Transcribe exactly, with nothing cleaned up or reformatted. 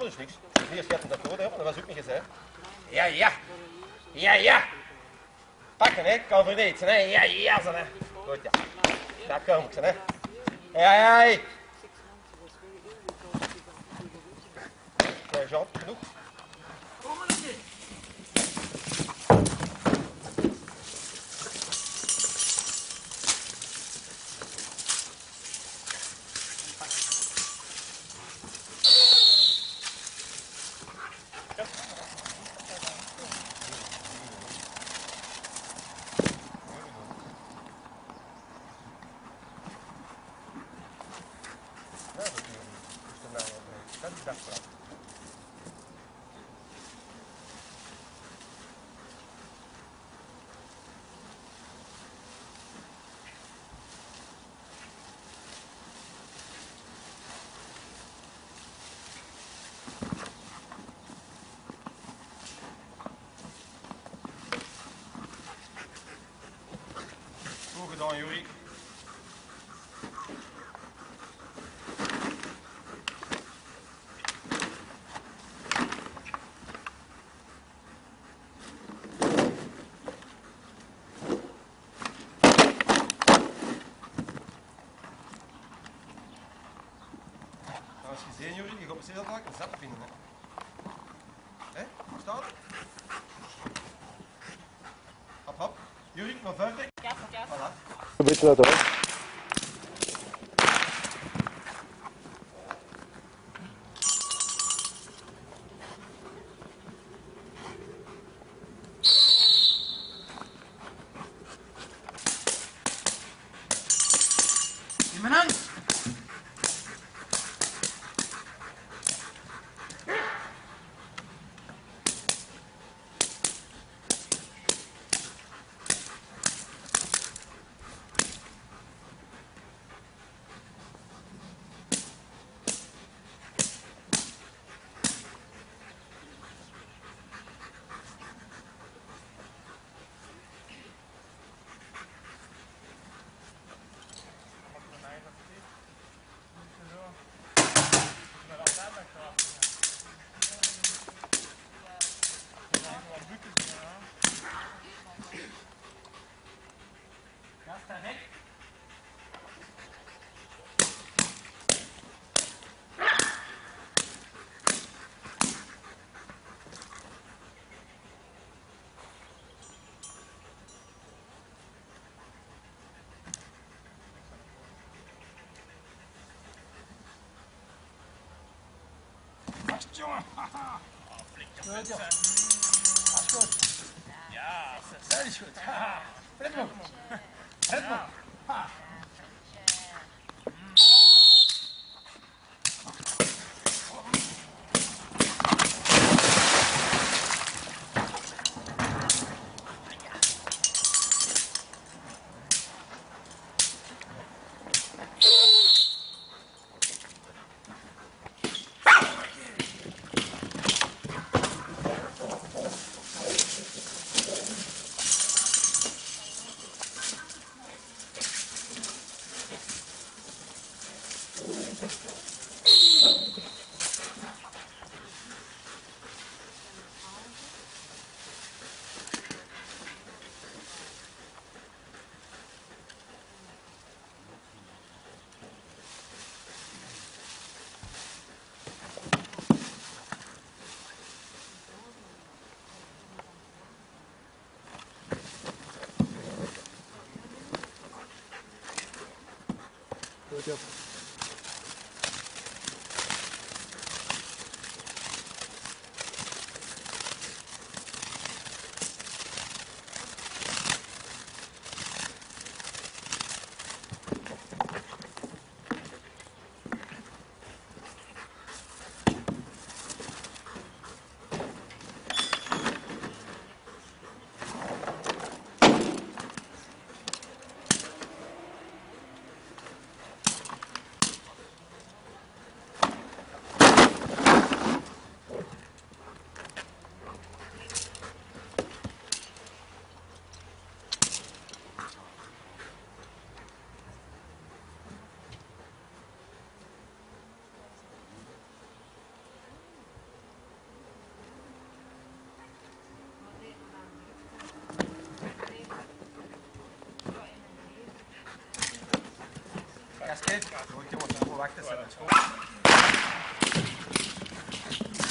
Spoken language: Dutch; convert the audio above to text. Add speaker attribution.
Speaker 1: dat is niks. Hier schat dat dood, hè? Dat was ook niet gezegd. Ja, ja. Ja, ja. Pakken, hè? Kan vergeten, hè? Ja, ja, zo, hè? Goed, ja. Daar kom ik, hè? Ja, ja, ja. Ja, Jean, genoeg.
Speaker 2: Kom maar eens.
Speaker 1: Goed gedaan, Juri. Als je ziet, Juri, je gaat precies altijd een zet vinden, hè? Hé, staat het? Hop, hop. Juri, nog verder.
Speaker 3: Ja, ja.
Speaker 1: Voilà.
Speaker 4: Een beetje dat hoor.
Speaker 2: In mijn hand. Ja, sta weg.
Speaker 5: Vast, jongen. Haha.
Speaker 2: Oh, flink.
Speaker 5: Goed, joh. Dat is goed.
Speaker 2: Ja,
Speaker 5: Dat is goed. Haha. Fred nog. Fred nog. Ha.
Speaker 4: Goed joh.
Speaker 1: Casquete. Vou aqui mostrar, vou lá que tá sendo.